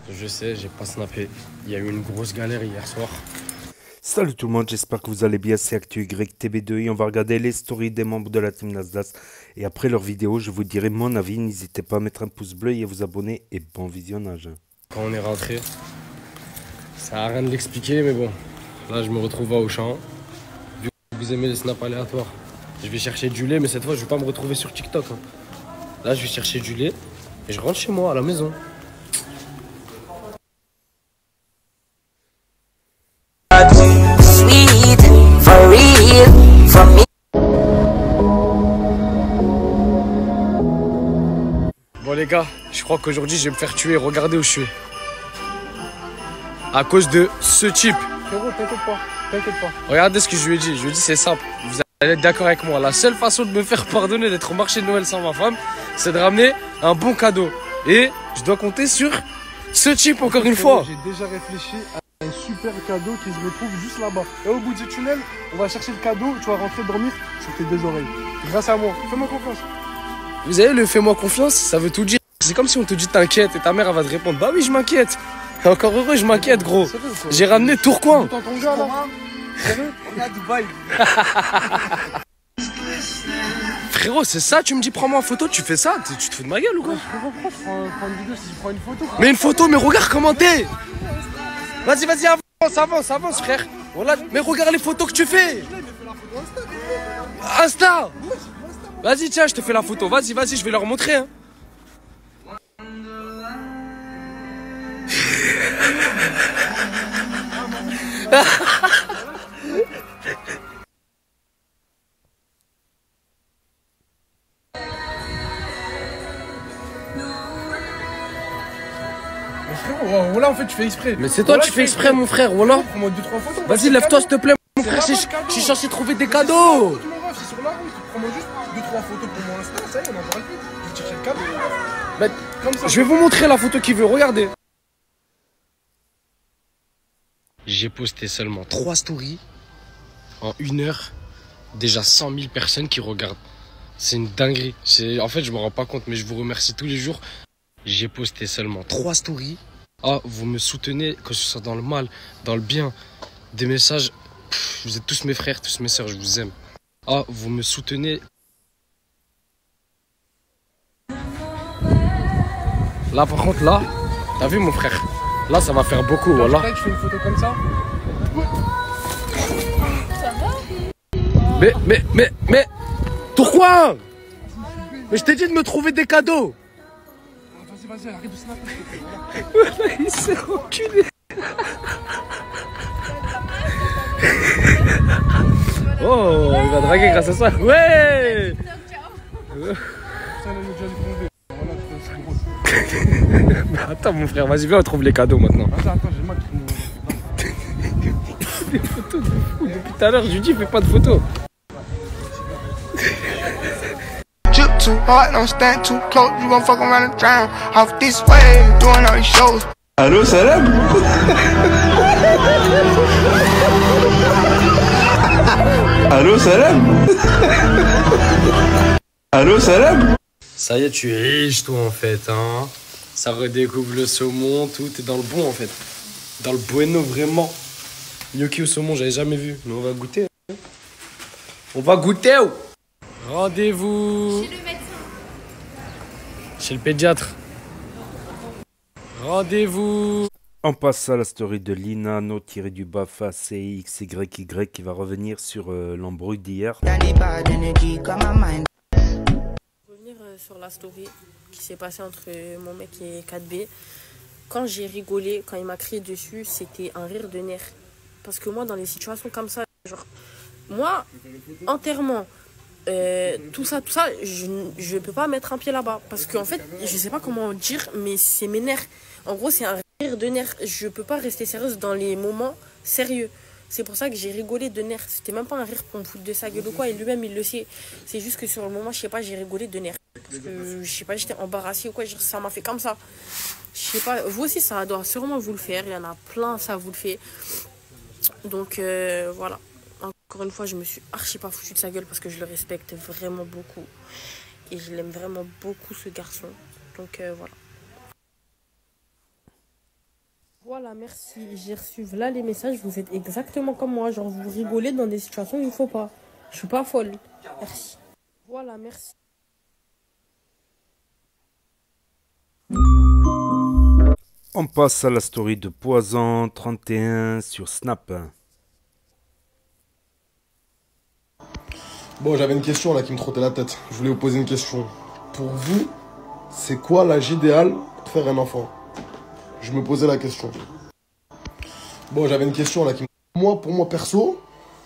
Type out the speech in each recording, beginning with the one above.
Je sais, j'ai pas snappé. Il y a eu une grosse galère hier soir. Salut tout le monde, j'espère que vous allez bien, c'est ActuYTB2 et on va regarder les stories des membres de la team Nasdaq. Et après leur vidéo, je vous dirai mon avis, n'hésitez pas à mettre un pouce bleu et à vous abonner et bon visionnage. Quand on est rentré, ça sert à rien de l'expliquer, mais bon. Là, je me retrouve à Auchan. Vu que vous aimez les snaps aléatoires, je vais chercher du lait, mais cette fois, je vais pas me retrouver sur TikTok. Là, je vais chercher du lait et je rentre chez moi, à la maison. Sweet, for real, for me. Bon les gars, je crois qu'aujourd'hui, je vais me faire tuer. Regardez où je suis. À cause de ce type. Frérot, t'inquiète pas, t'inquiète pas. Regardez ce que je lui ai dit. Je lui ai dit, c'est simple. Vous allez être d'accord avec moi. La seule façon de me faire pardonner d'être au marché de Noël sans ma femme, c'est de ramener un bon cadeau. Et je dois compter sur ce type encore une fois. J'ai déjà réfléchi à un super cadeau qui se retrouve juste là-bas. Et au bout du tunnel, on va chercher le cadeau, tu vas rentrer dormir sur tes deux oreilles. Grâce à moi, fais-moi confiance. Vous avez le fais-moi confiance, ça veut tout dire. C'est comme si on te dit t'inquiète et ta mère elle va te répondre bah oui je m'inquiète. Et encore heureux je m'inquiète gros. J'ai ramené Tourcoing. T'entends ton gars là? Sérieux? On est à Dubaï. Frérot c'est ça, tu me dis prends-moi en photo, tu fais ça, tu te fous de ma gueule ou quoi? Frérot, pourquoi tu prends une vidéo si je prends une photo? Mais une photo, mais regarde comment t'es. Vas-y, avance frère. Voilà. Mais regarde les photos que tu fais. Insta. Vas-y tiens, je te fais la photo, vas-y, je vais leur montrer hein. Mais frérot, voilà en fait tu fais exprès. Mais c'est toi qui fais exprès mon frère, voilà. Prends-moi 2-3 photos. Vas-y, lève-toi s'il te plaît mon frère, je suis censé trouver des cadeaux. Tu m'en vas, c'est sur la route. Prends-moi juste 2-3 photos pour mon Insta, ça y est, on en parle plus. Je vais chercher le cadeau. Bah, Comme ça. je vais vous montrer la photo qu'il veut, regardez. J'ai posté seulement 3 stories en 1 heure. Déjà 100 000 personnes qui regardent. C'est une dinguerie. En fait, je me rends pas compte, mais je vous remercie tous les jours. J'ai posté seulement 3 stories. Ah, vous me soutenez, que ce soit dans le mal, dans le bien. Des messages. Vous êtes tous mes frères, tous mes sœurs, je vous aime. Ah, vous me soutenez. Là, par contre, là, t'as vu mon frère? Là, ça va faire beaucoup, voilà. Tu fais une photo comme ça. Mais, Tourcoing! Mais je t'ai dit de me trouver des cadeaux! Vas-y, arrête de snapper. Il s'est enculé! Oh, il va draguer grâce à ça! Ouais! Mais attends, mon frère, vas-y, viens, on trouve les cadeaux maintenant. Attends, j'ai le mal qui Des photos de fou. Depuis tout à l'heure, je lui dis, fais pas de photos. Drip too hard, don't stand too close. You gon' fuck around and drown. Off this way, doing all these shows. Allô, Salam? Allô, Salam? Allô, Salam? Ça y est, tu es riche, toi, en fait, hein. Ça redécouvre le saumon, tout. T'es dans le bon, en fait. Dans le bueno, vraiment. Gnocchi au saumon, j'avais jamais vu. Mais on va goûter. Hein. On va goûter. Oh. Rendez-vous. Chez le médecin. Chez le pédiatre. Rendez-vous. On passe à la story de Lina, no-du-bas CXYY qui va revenir sur l'embrouille d'hier. Revenir sur la story qui s'est passée entre mon mec et 4B. Quand j'ai rigolé, quand il m'a crié dessus, c'était un rire de nerfs. Parce que moi, dans les situations comme ça, genre, moi, enterrement, tout ça, je peux pas mettre un pied là-bas. Parce qu'en fait, je sais pas comment dire, mais c'est mes nerfs. En gros, c'est un rire de nerfs. Je peux pas rester sérieuse dans les moments sérieux. C'est pour ça que j'ai rigolé de nerfs. C'était même pas un rire pour me foutre de sa gueule ou quoi. Et lui-même, il le sait. C'est juste que sur le moment, je sais pas, j'ai rigolé de nerfs. Parce que, je sais pas, j'étais embarrassée ou quoi. Ça m'a fait comme ça. Je sais pas, vous aussi, ça doit sûrement vous le faire. Il y en a plein, ça vous le fait. Donc, voilà. Encore une fois, je me suis archi pas foutu de sa gueule parce que je le respecte vraiment beaucoup. Et je l'aime vraiment beaucoup, ce garçon. Donc, voilà. Voilà, merci. J'ai reçu là les messages. Vous êtes exactement comme moi. Genre, vous rigolez dans des situations où il ne faut pas. Je suis pas folle. Merci. Voilà, merci. On passe à la story de Poison 31 sur Snap. Bon, j'avais une question là qui me trottait la tête. Je voulais vous poser une question. Pour vous, c'est quoi l'âge idéal pour faire un enfant? Je me posais la question. Bon, j'avais une question là qui me... Pour moi perso,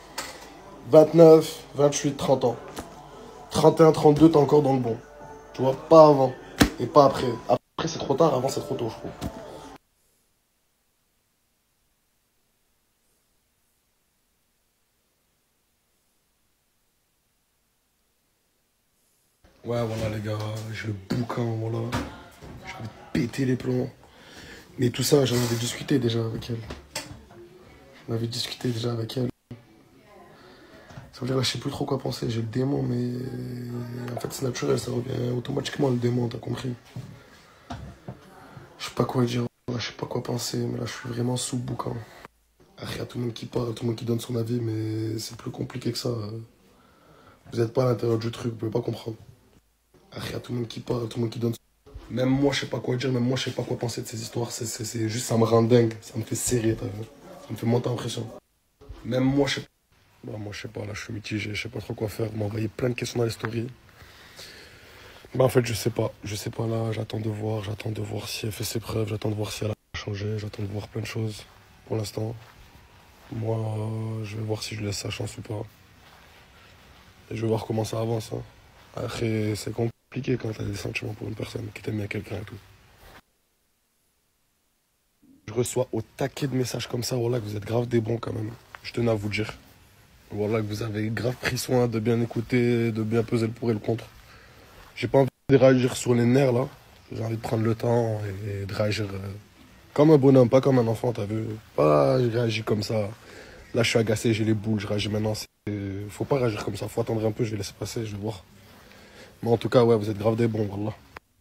29, 28, 30 ans. 31, 32, t'es encore dans le bon. Tu vois, pas avant et pas après. Après, c'est trop tard, avant, c'est trop tôt, je trouve. Ouais, voilà les gars, j'ai le bouquin, voilà. J'ai envie de péter les plombs. Mais tout ça, j'en avais discuté déjà avec elle. Ça veut dire, là, je sais plus trop quoi penser, j'ai le démon, mais en fait c'est naturel, ça revient automatiquement le démon, t'as compris. Je sais pas quoi dire, je sais pas quoi penser, mais là je suis vraiment sous le bouquin. Il y a tout le monde qui parle, tout le monde qui donne son avis, mais c'est plus compliqué que ça. Vous êtes pas à l'intérieur du truc, vous pouvez pas comprendre. Il y a tout le monde qui parle, tout le monde qui donne son avis. Même moi je sais pas quoi dire, même moi je sais pas quoi penser de ces histoires, c'est juste ça me rend dingue, ça me fait serrer, t'as vu. Ça me fait monter en pression. Même moi je sais pas. Bah, moi je sais pas, là je suis mitigé, je sais pas trop quoi faire. On m'a envoyé plein de questions dans les stories. Bah en fait je sais pas là, j'attends de voir si elle fait ses preuves, j'attends de voir si elle a changé, j'attends de voir plein de choses pour l'instant. Moi je vais voir si je laisse sa chance ou pas. Et je vais voir comment ça avance. Hein. Après c'est compliqué quand t'as des sentiments pour une personne, qui t'aime bien quelqu'un et tout. Je reçois au taquet de messages comme ça, voilà que vous êtes grave des bons quand même. Je tenais à vous dire. Voilà que vous avez grave pris soin de bien écouter, de bien peser le pour et le contre. J'ai pas envie de réagir sur les nerfs là. J'ai envie de prendre le temps et de réagir comme un bonhomme, pas comme un enfant, t'as vu. Pas je réagis comme ça. Là je suis agacé, j'ai les boules, je réagis maintenant. Faut pas réagir comme ça, faut attendre un peu, je vais laisser passer, je vais voir. Mais en tout cas ouais, vous êtes grave des bons, wallah.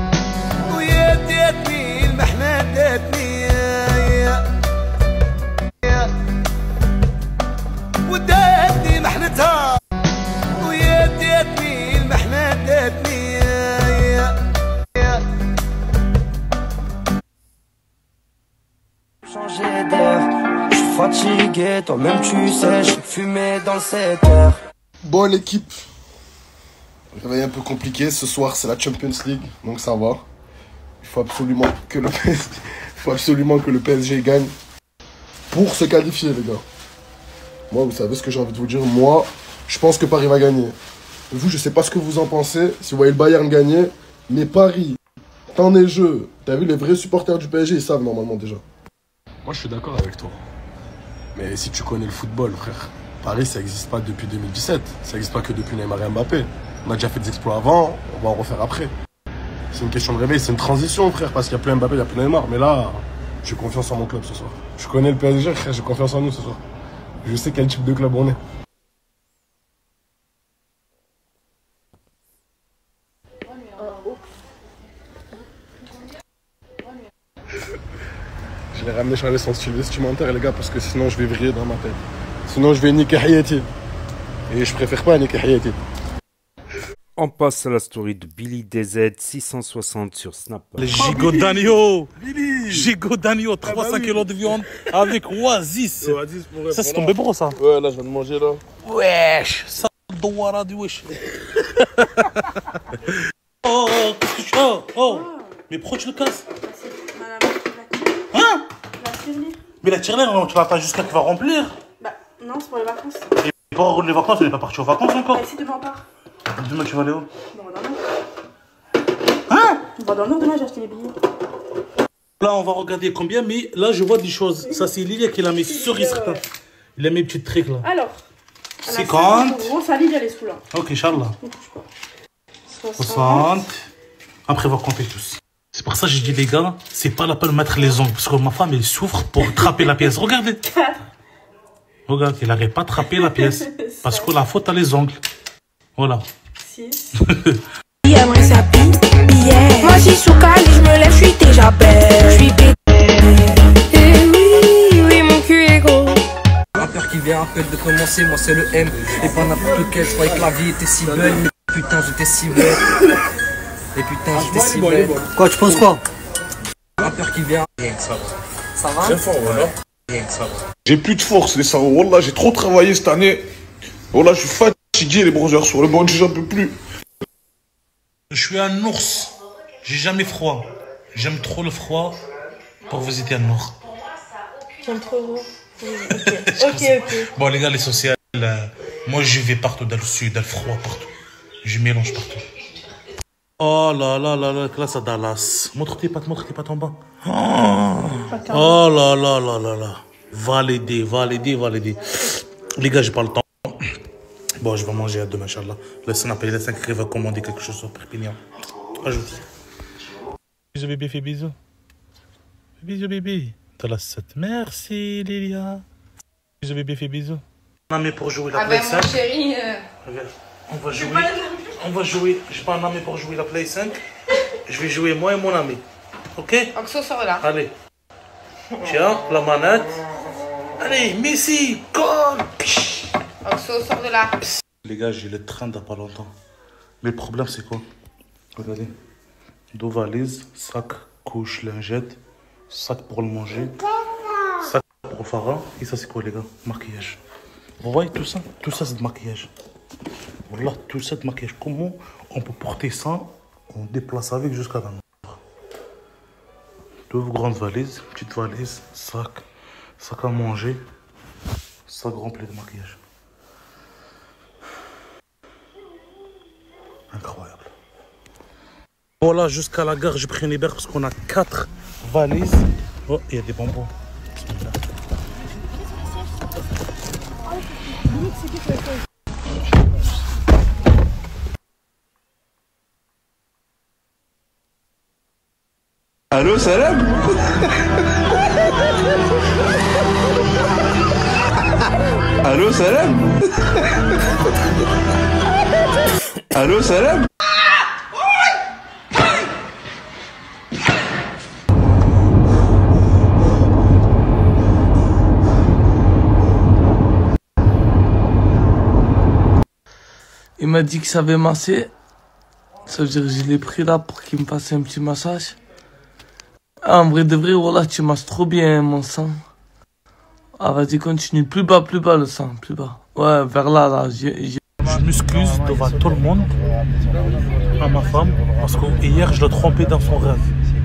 Changer d'air, je suis fatigué, toi-même tu sais, je suis fumé dans le secteur. Bon l'équipe, réveil un peu compliqué, ce soir c'est la Champions League, donc ça va. Il faut absolument que le PSG gagne pour se qualifier les gars. Moi vous savez ce que j'ai envie de vous dire, moi je pense que Paris va gagner. Vous je sais pas ce que vous en pensez, si vous voyez le Bayern gagner, mais Paris, tant est jeu, t'as vu les vrais supporters du PSG ils savent normalement déjà. Moi je suis d'accord avec toi. Mais si tu connais le football, frère, Paris ça n'existe pas depuis 2017. Ça n'existe pas que depuis Neymar et Mbappé. On a déjà fait des exploits avant, on va en refaire après. C'est une question de réveil, c'est une transition, frère, parce qu'il y a plus Mbappé, il y a plus Neymar. Mais là, j'ai confiance en mon club ce soir. Je connais le PSG, frère, j'ai confiance en nous ce soir. Je sais quel type de club on est. Je l'ai ramené changer son style vestimentaire les gars parce que sinon je vais vriller dans ma tête. Sinon je vais niquer Hayati. Et je préfère pas niquer Hayati. On passe à la story de Billy DZ 660 sur Snap. Les gigots d'agneau. Gigots d'agneau, 300 kilos de viande avec Oasis. Ça c'est ton bébé ça. Ouais, là je viens de manger là. Wesh, ça doit du wesh. Oh, qu'est-ce que tu as? Oh, mais pourquoi tu le casses? Hein? Mais la tirelire, tu l'attends jusqu'à qu'il va remplir. Bah, non, c'est pour les vacances. Et pour les vacances, on n'est pas parti aux vacances encore. Bah, si demain on part. Demain, tu vas aller où? On va dans le Nord. Hein? On va dans le Nord, demain j'ai acheté les billets. Là, on va regarder combien, mais là, je vois des choses. Ça, c'est Lilia qui l'a mis sur certain. Il a mis une petite trick là. Alors, 50. Gros, ça Lilia, elle est sous là. Ok, Inch'Allah. 60. Après, on va compter tous. C'est pour ça que j'ai dit, les gars, c'est pas la peine de mettre les ongles. Parce que ma femme, elle souffre pour attraper la pièce. Regardez. Regarde, elle n'arrive pas à attraper la pièce. Parce que la faute a les ongles. Voilà. 6. Moi je suis sous cali, je me lève, je suis déjà belle. Je suis pété. vient à peine de commencer, moi c'est le M. Et pas n'importe lequel, je croyais que la vie était si belle. Mais putain, j'étais si belle. Et putain, j'étais si belle. Quoi, tu penses quoi? Un père qui vient. Ça va? Très fort, voilà. J'ai plus de force, les sarons. Wallah, j'ai trop travaillé cette année. Wallah, je suis fatigué, les bronzeurs sur le banc, j'en peux plus. Je suis un ours. J'ai jamais froid. J'aime trop le froid pour visiter un ours. J'aime trop gros. Ok. Bon, les gars, les sociales, moi je vais partout dans le sud, dans le froid, partout. Je mélange partout. Oh là là là là, classe à Dallas. Montre tes pattes en bas. Oh là là là là là. Validé. Les gars, j'ai pas le temps. Bon, je vais manger à demain, Inch'Allah. Le snap et les 5 qui va commander quelque chose sur Perpignan. Ajoute. Bisous bébé, fais bisous. Bisous bébé. T'as la 7. Merci Lilia. Bisous bébé, fais bisous. Un ami pour jouer la Play 5. Mon chéri. Regarde, on va jouer. J'ai pas un ami pour jouer la Play 5. Je vais jouer moi et mon ami. Ok? Oxo, sort de là. Allez. Tiens, la manette. Allez, Messi, goal. Oxo, sort de là. Les gars, j'ai le train dans pas longtemps. Mais le problème, c'est quoi? Regardez. 2 valises, sac, couche, lingette, sac pour le manger, sac pour Farah. Et ça, c'est quoi, les gars? Maquillage. Vous voyez tout ça? Tout ça, c'est de maquillage. Voilà, tout ça de maquillage. Comment on peut porter ça? On déplace avec jusqu'à la main. 2 grandes valises, petite valise, sac à manger, sac rempli de maquillage. Incroyable. Voilà, jusqu'à la gare, j'ai pris une Uber parce qu'on a 4 valises. Oh, il y a des bonbons. Allô, salam. Allô, salam. Allô, salam. Il m'a dit que ça avait massé. Ça veut dire que je l'ai pris là pour qu'il me fasse un petit massage. Ah, en vrai de vrai, voilà, tu masses trop bien mon sang. Ah, vas-y, continue. Plus bas le sang, plus bas. Ouais, vers là. Je m'excuse devant tout le monde, à ma femme, parce que hier je l'ai trompé dans son rêve.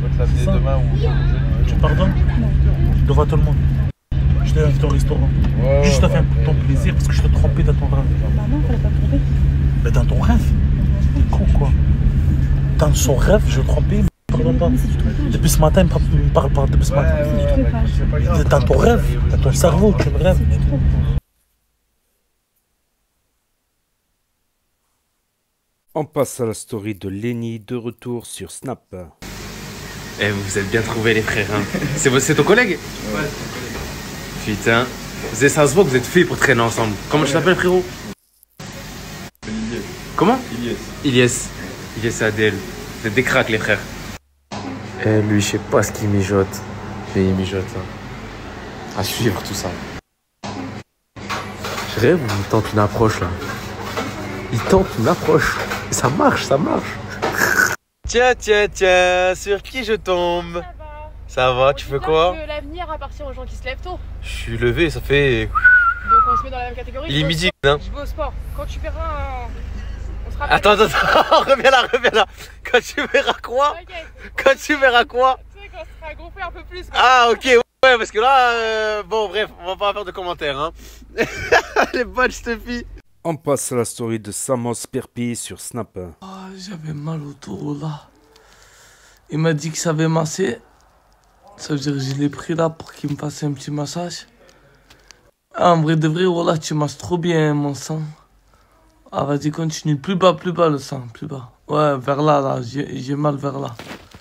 Tu pardonnes? Devant tout le monde. Je t'ai invité au restaurant. Juste à faire ton plaisir parce que je t'ai trompé dans ton rêve. Non, fallait pas tromper. Mais dans ton rêve? Quoi? Dans son rêve, je l'ai trompé, mais pardon pas. Depuis ce matin, il me parle pas. Depuis ce matin. Dans ton rêve, dans ton cerveau, tu me rêves. On passe à la story de Lenny, de retour sur Snap. Eh, vous êtes bien trouvés les frères, hein. C'est ton collègue? Ouais, c'est ton collègue. Putain, ça se voit que vous êtes faits pour traîner ensemble. Comment tu t'appelles, frérot? Ilyes. Comment? Ilyes. Ilyes et Adèle. Vous êtes des cracks les frères. Eh, lui, je sais pas ce qu'il mijote. Mais il mijote, hein. À suivre tout ça. Je rêve, il me tente une approche là. Il tente une approche. Ça marche. Tiens, sur qui je tombe? Ça va, tu fais quoi? L'avenir appartient aux gens qui se lèvent tôt. Je suis levé, ça fait... Donc on se met dans la même catégorie. Il est midi, hein. Je vais au sport. Quand tu verras un... On se rappelle. Attends, reviens là. Quand tu verras quoi? Okay. Quand tu verras quoi? Tu sais, quand ça sera gonflé un peu plus. Quoi. Ah, ok, ouais, parce que là, bon, bref, on va pas faire de commentaires, hein. Elle est bonne, cette fille. On passe à la story de Samos Perpi sur Snap. Ah, j'avais mal au dos là. Il m'a dit que ça avait massé. Ça veut dire que je l'ai pris là pour qu'il me fasse un petit massage. Ah, en vrai de vrai, voilà, tu masses trop bien mon sang. Ah, vas-y, continue. Plus bas le sang, plus bas. Ouais, vers là. J'ai mal vers là.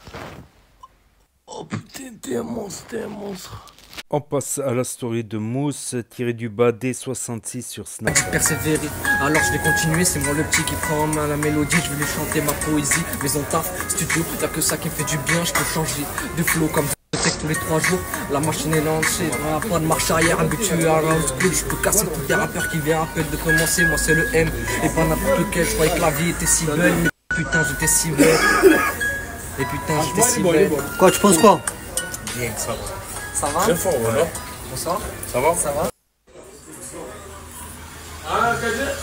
Oh putain, t'es un monstre. On passe à la story de Mousse, tiré du bas D66 sur Snap. Persévérer, alors je vais continuer, c'est moi le petit qui prend en main la mélodie, je vais lui chanter ma poésie. Maison taf, studio, y'a que ça qui me fait du bien, je peux changer de flow comme tous les 3 jours. La machine est lancée, pas de marche arrière, habitué à la school. Je peux casser tous les rappeurs qui viennent à peine de commencer. Moi c'est le M et pas n'importe lequel. Je croyais que la vie était si belle, mais putain j'étais si belle. Et putain j'étais si belle. Quoi, tu penses quoi? Bien, ça va. Ça va? Très fort, voilà. Bonsoir. Ça va? Ça va? Ah,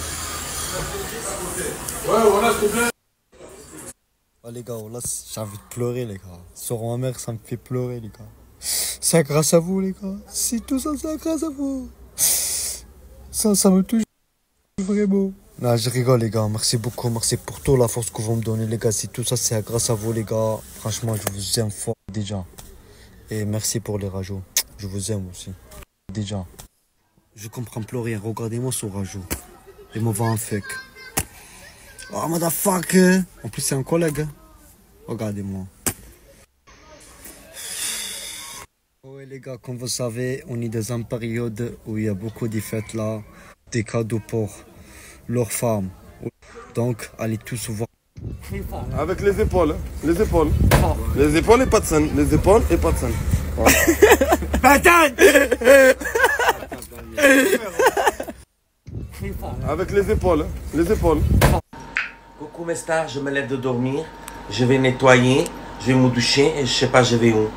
ouais, voilà, s'il te plaît. Oh les gars, là j'ai envie de pleurer les gars. Sur ma mère, ça me fait pleurer les gars. C'est grâce à vous les gars. C'est tout ça, c'est grâce à vous. Ça me touche vraiment. Non, je rigole les gars. Merci beaucoup, merci pour toute la force que vous me donnez les gars. C'est tout ça, c'est grâce à vous les gars. Franchement, je vous aime fort déjà. Et merci pour les rajouts. Je vous aime aussi. Déjà. Je comprends plus rien. Regardez-moi ce rajout. Et me va en fuck. Oh, motherfucker! En plus, c'est un collègue. Regardez-moi. Ouais, les gars, comme vous savez, on est dans une période où il y a beaucoup de fêtes là, des cadeaux pour leurs femmes. Donc, allez tous voir. Avec les épaules, les épaules. Les épaules et pas de scène. Les épaules et pas de scène. Avec les épaules, les épaules. Coucou mes stars, je me lève de dormir, je vais nettoyer, je vais me doucher et je sais pas je vais où.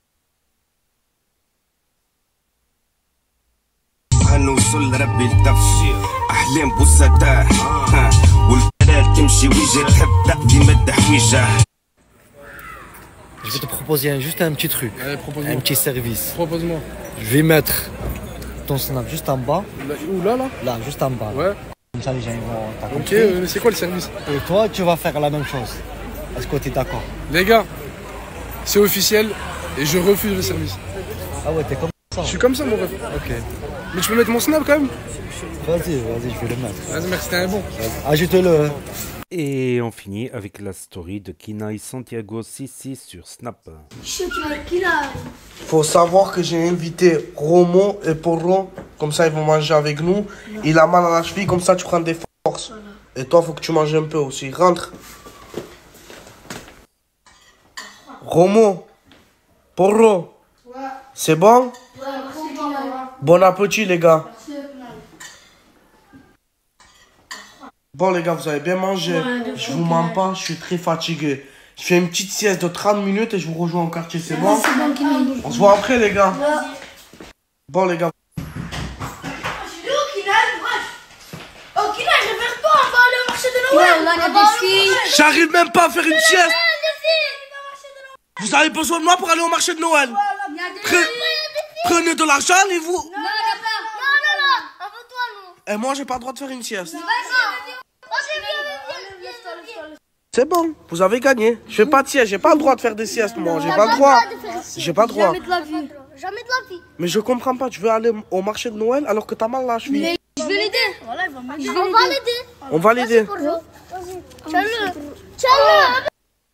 هنوصل لربي التفسير احلام بوسطاح والبلاد تمشي ويجي تحب تقضي مد حويجه. Je vais te proposer juste un petit truc, un petit service. Propose-moi. Je vais mettre ton snap juste en bas. Où là? Là, juste en bas. Ouais. Comme ça les gens vont t'accompagner. Ok, mais c'est quoi le service? Et toi, tu vas faire la même chose. Est-ce que tu es d'accord? Les gars, c'est officiel et je refuse le service. Ah ouais, t'es comme ça. Je suis comme ça, mon ref. Ok. Mais tu peux mettre mon snap quand même? Vas-y, je vais le mettre. Vas-y, merci, t'es un bon. Ajoute-le. Et on finit avec la story de Kinaï Santiago 66 sur Snap. Faut savoir que j'ai invité Romo et Porro, comme ça ils vont manger avec nous. Il a mal à la cheville, comme ça tu prends des forces. Et toi, faut que tu manges un peu aussi. Rentre. Romo, Porro, c'est bon? Bon appétit les gars. Bon les gars, vous avez bien mangé. Je vous mens pas, je suis très fatigué. Je fais une petite sieste de 30 minutes et je vous rejoins au quartier, c'est bon? On se voit après les gars. Bon les gars. J'arrive même pas à faire une sieste. Vous avez besoin de moi pour aller au marché de Noël. Prenez de l'argent et vous... Et moi j'ai pas le droit de faire une sieste. C'est bon, vous avez gagné. Je fais pas de sieste, j'ai pas le droit de faire des siestes moi, j'ai pas le droit. J'ai pas le droit. Jamais de la vie. Jamais de la vie. Mais je comprends pas, tu veux aller au marché de Noël alors que t'as mal à la cheville. Mais je vais l'aider. On va l'aider. On va l'aider. Tiens-le. Tiens-le.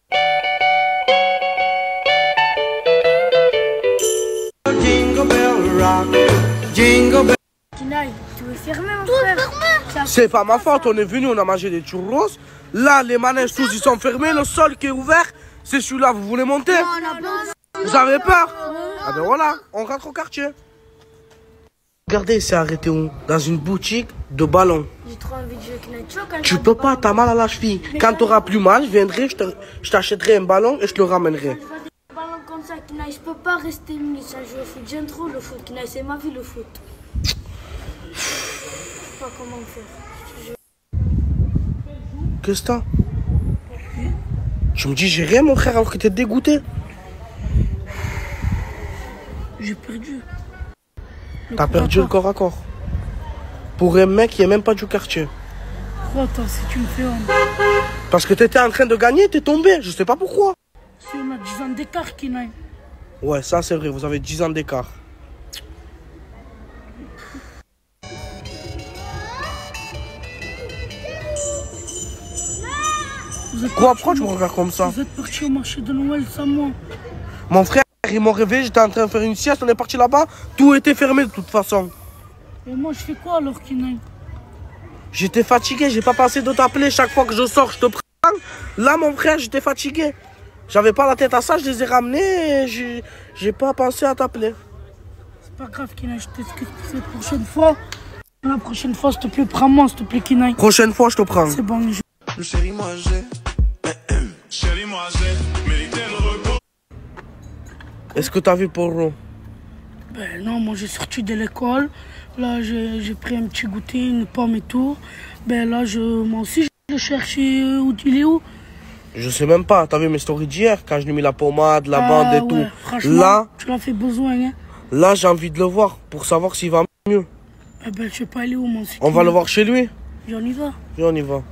Jingle bell rock, jingle bell. Kinaï, tu veux fermer mon frère? C'est pas ma faute, on est venu, on a mangé des churros. Là, les manèges tous ils sont fermés, le sol qui est ouvert, c'est celui-là, vous voulez monter? Vous avez peur? Ah ben voilà, on rentre au quartier. Regardez, c'est arrêté où? Dans une boutique de ballons. J'ai trop envie de jouer Kinaï. Tu peux pas, t'as mal à la cheville. Quand t'auras plus mal, je viendrai, je t'achèterai un ballon et je te le ramènerai. Ballon comme ça, Kinaï, je peux pas rester une minute sans jouer au foot. J'aime trop le foot, Kinaï, c'est ma vie le foot. Je sais pas comment faire. Qu'est-ce que t'as? Tu me dis j'ai rien mon frère alors que t'es dégoûté. J'ai perdu. T'as perdu le corps à corps. Pour un mec qui est même pas du quartier. Attends, si tu me fais honte. Parce que t'étais en train de gagner, t'es tombé, je sais pas pourquoi. Si on a 10 ans d'écart, Kinaï. Ouais, ça c'est vrai, vous avez 10 ans d'écart. Quoi, pourquoi tu me regardes comme ça? Vous êtes parti au marché de Noël sans moi. Mon frère, ils m'ont réveillé, j'étais en train de faire une sieste, on est parti là-bas, tout était fermé de toute façon. Et moi je fais quoi alors, Kinaï? J'étais fatigué, j'ai pas pensé de t'appeler, chaque fois que je sors, je te prends. Là mon frère, j'étais fatigué. J'avais pas la tête à ça, je les ai ramenés et j'ai pas pensé à t'appeler. C'est pas grave, Kinaï, je t'excuse pour cette prochaine fois. La prochaine fois, s'il te plaît, prends-moi, s'il te plaît, Kinaï. Prochaine fois, je te prends. C'est bon, Le chéri, moi j'ai. Chéri, moi j'ai mérité le repos. Est-ce que t'as vu Porro? Ben non, moi j'ai sorti de l'école. Là, j'ai pris un petit goûter, une pomme et tout. Ben là, moi aussi, je cherche où il est où. Je sais même pas. T'as vu mes stories d'hier quand je lui ai mis la pommade, la bande et tout. Franchement, là, tu l'as fait besoin, hein. Là, j'ai envie de le voir pour savoir s'il va mieux. Eh ben, je sais pas aller où, mon On va le voir chez lui. Viens, on y va. Viens, on y va.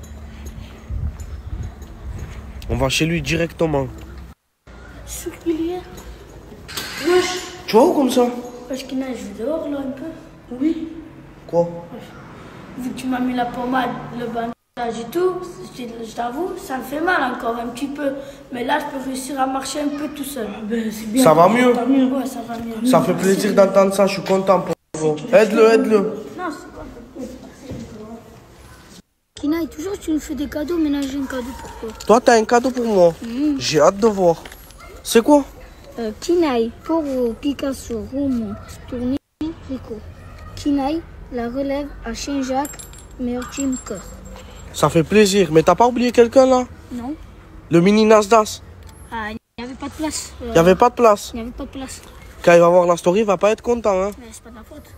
On va chez lui directement. C'est sûr qu'il y est. Tu vois où comme ça? Wesh, Kinaï, je vais dehors là un peu. Oui. Quoi? Vu que tu m'as mis la pommade, le bandage et tout, je t'avoue, ça me fait mal encore un petit peu. Mais là, je peux réussir à marcher un peu tout seul. Ben, c'est bien. Ça va mieux? Ouais, ça va mieux. Ça fait plaisir d'entendre ça, je suis content pour vous. Aide-le. Non, c'est pas Kinaï, toujours tu nous fais des cadeaux, mais j'ai un cadeau pour toi. Toi, t'as un cadeau pour moi. J'ai hâte de voir. C'est quoi? Kinaï, Poro, Picasso, Romo, Tourné, Rico. Kinaï, la relève à Saint-Jacques, meilleur team cœur. Ça fait plaisir, mais t'as pas oublié quelqu'un là? Non. Le mini Nasdaq. Ah, il n'y avait pas de place. Il n'y avait pas de place. Il n'y avait pas de place. Quand il va voir la story, il va pas être content. Hein. Mais c'est pas de la faute.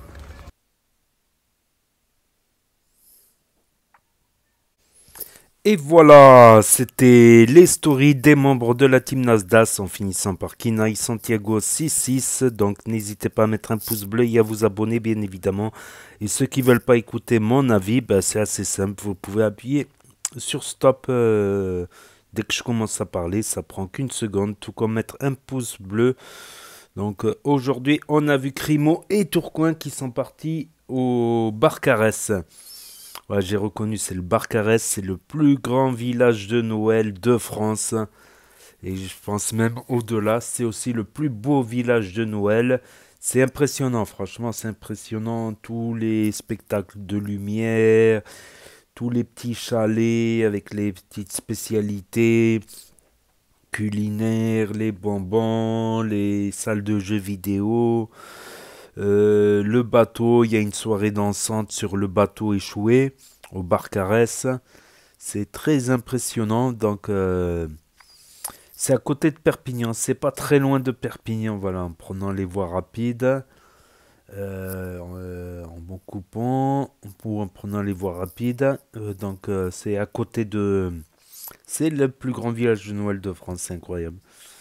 Et voilà, c'était les stories des membres de la team Nasdaq en finissant par Kinaï Santiago 66. Donc n'hésitez pas à mettre un pouce bleu et à vous abonner bien évidemment. Et ceux qui ne veulent pas écouter mon avis, ben, c'est assez simple. Vous pouvez appuyer sur stop dès que je commence à parler. Ça prend qu'une seconde, tout comme mettre un pouce bleu. Donc aujourd'hui, on a vu Crimo et Tourcoing qui sont partis au Barcarès. Ouais, j'ai reconnu, c'est le Barcarès, c'est le plus grand village de Noël de France. Et je pense même au-delà, c'est aussi le plus beau village de Noël. C'est impressionnant, franchement, c'est impressionnant. Tous les spectacles de lumière, tous les petits chalets avec les petites spécialités culinaires, les bonbons, les salles de jeux vidéo. Le bateau, il y a une soirée dansante sur le bateau échoué au Barcarès. C'est très impressionnant. Donc, c'est à côté de Perpignan. C'est pas très loin de Perpignan. Voilà, en prenant les voies rapides, en bon coupant, ou en prenant les voies rapides. Donc, c'est à côté de. C'est le plus grand village de Noël de France. C'est incroyable.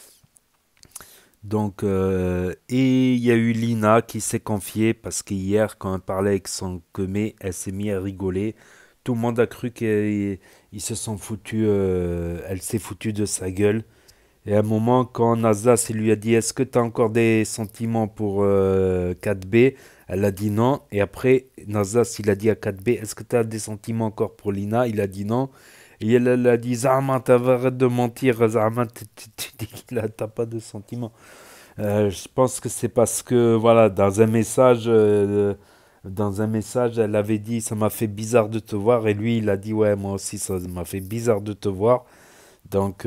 Donc, et il y a eu Lina qui s'est confiée parce qu'hier, quand elle parlait avec son comé, elle s'est mise à rigoler. Tout le monde a cru qu'ils se sont foutus, elle s'est foutue de sa gueule. Et à un moment, quand Nasdaq lui a dit « Est-ce que tu as encore des sentiments pour 4B ?» Elle a dit non. Et après, Nasdaq, il a dit à 4B « Est-ce que tu as des sentiments encore pour Lina ?» Il a dit non. Et elle a dit, Zahma, arrête de mentir, Zahma, tu dis qu'il n'a pas de sentiments. Je pense que c'est parce que, voilà, dans un message, elle avait dit, ça m'a fait bizarre de te voir. Et lui, il a dit, ouais, moi aussi, ça m'a fait bizarre de te voir. Donc,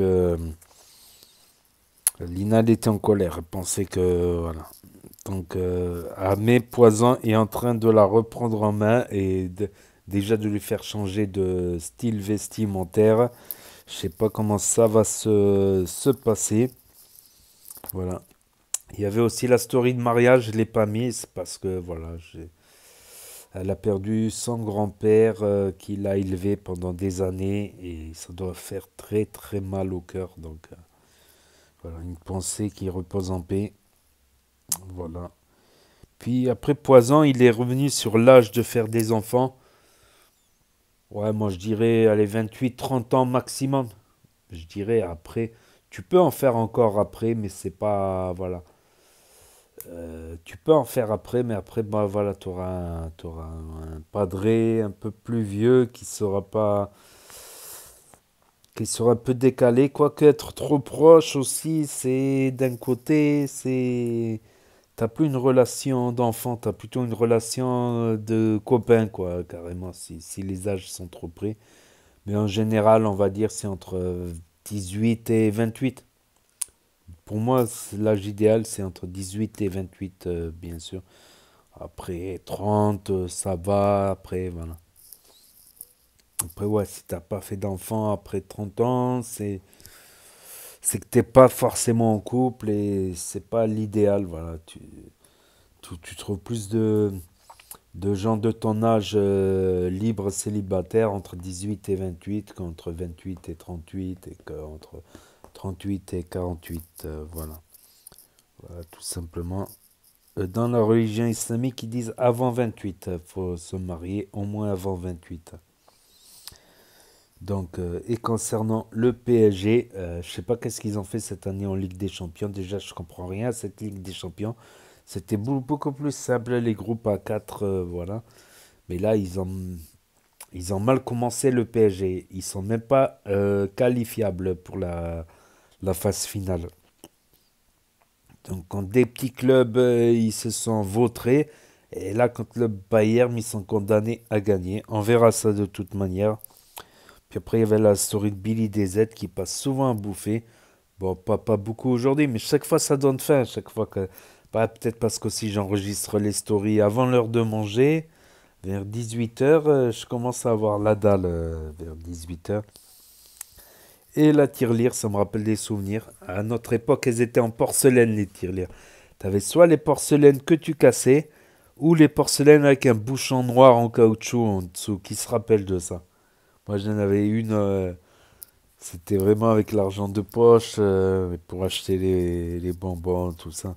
Lina, elle était en colère. Elle pensait que, voilà. Donc, Ahmed Poison est en train de la reprendre en main et déjà de lui faire changer de style vestimentaire. Je sais pas comment ça va se passer. Voilà. Il y avait aussi la story de mariage, je ne l'ai pas mise parce que voilà, elle a perdu son grand-père qui l'a élevé pendant des années et ça doit faire très très mal au cœur. Donc voilà, une pensée qui repose en paix. Voilà. Puis après Poison, il est revenu sur l'âge de faire des enfants. Ouais, moi je dirais, allez, 28-30 ans maximum. Je dirais après, tu peux en faire encore après, mais c'est pas, voilà. Tu peux en faire après, mais après, bah voilà, tu auras un padré un peu plus vieux qui sera un peu décalé. Quoique être trop proche aussi, c'est d'un côté, c'est... T'as plus une relation d'enfant, t'as plutôt une relation de copain, quoi, carrément, si les âges sont trop près. Mais en général, on va dire c'est entre 18 et 28. Pour moi, l'âge idéal, c'est entre 18 et 28, bien sûr. Après 30, ça va. Après, voilà. Après, ouais, si t'as pas fait d'enfant après 30 ans, c'est que t'es pas forcément en couple et c'est pas l'idéal. Voilà. Tu trouves plus de gens de ton âge libres, célibataires, entre 18 et 28, qu'entre 28 et 38, et qu'entre 38 et 48, voilà. Voilà, tout simplement. Dans la religion islamique, ils disent avant 28, il faut se marier au moins avant 28. Donc, et concernant le PSG, je sais pas qu'est-ce qu'ils ont fait cette année en Ligue des Champions. Déjà, je comprends rien à cette Ligue des Champions. C'était beaucoup plus simple, les groupes à 4, voilà. Mais là, ils ont mal commencé le PSG. Ils sont même pas qualifiables pour la phase finale. Donc, quand des petits clubs, ils se sont vautrés. Et là, contre le Bayern, ils sont condamnés à gagner. On verra ça de toute manière. Puis après, il y avait la story de Billy DZ qui passe souvent à bouffer. Bon, pas beaucoup aujourd'hui, mais chaque fois, ça donne faim. Chaque fois que... peut-être parce qu'aussi j'enregistre les stories avant l'heure de manger. Vers 18h, je commence à avoir la dalle vers 18h. Et la tirelire, ça me rappelle des souvenirs. À notre époque, elles étaient en porcelaine, les tirelires. Tu avais soit les porcelaines que tu cassais, ou les porcelaines avec un bouchon noir en caoutchouc en dessous. Qui se rappelle de ça? Moi, j'en avais une, c'était vraiment avec l'argent de poche, pour acheter les bonbons, tout ça.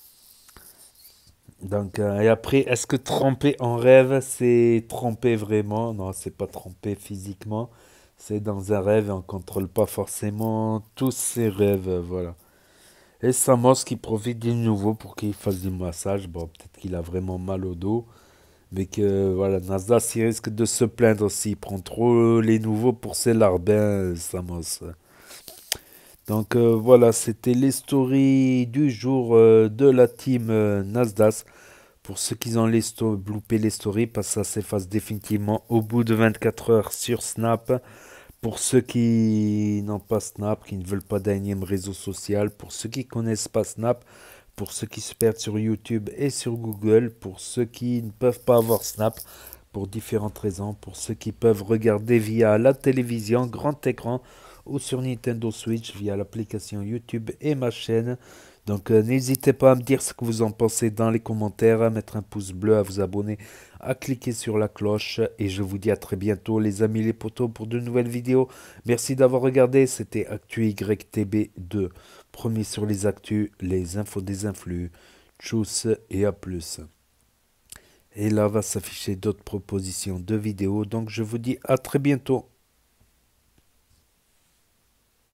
Donc, et après, est-ce que tremper en rêve, c'est tremper vraiment? Non, c'est pas tremper physiquement. C'est dans un rêve et on contrôle pas forcément tous ces rêves, voilà. Et Samos qui profite du nouveau pour qu'il fasse du massage. Bon, peut-être qu'il a vraiment mal au dos. Mais que, voilà, Nasdaq, il risque de se plaindre aussi. Il prend trop les nouveaux pour ses larbins, Samos. Donc voilà, c'était les stories du jour de la team Nasdaq. Pour ceux qui ont loupé les stories, parce que ça s'efface définitivement au bout de 24 heures sur Snap. Pour ceux qui n'ont pas Snap, qui ne veulent pas d'énième réseau social. Pour ceux qui ne connaissent pas Snap. Pour ceux qui se perdent sur YouTube et sur Google. Pour ceux qui ne peuvent pas avoir Snap pour différentes raisons. Pour ceux qui peuvent regarder via la télévision, grand écran ou sur Nintendo Switch via l'application YouTube et ma chaîne. Donc n'hésitez pas à me dire ce que vous en pensez dans les commentaires, à mettre un pouce bleu, à vous abonner, à cliquer sur la cloche. Et je vous dis à très bientôt les amis les potos pour de nouvelles vidéos. Merci d'avoir regardé, c'était ActuYTB2. Premier sur les actus, les infos des influx. Tchuss et à plus. Et là va s'afficher d'autres propositions de vidéos. Donc je vous dis à très bientôt.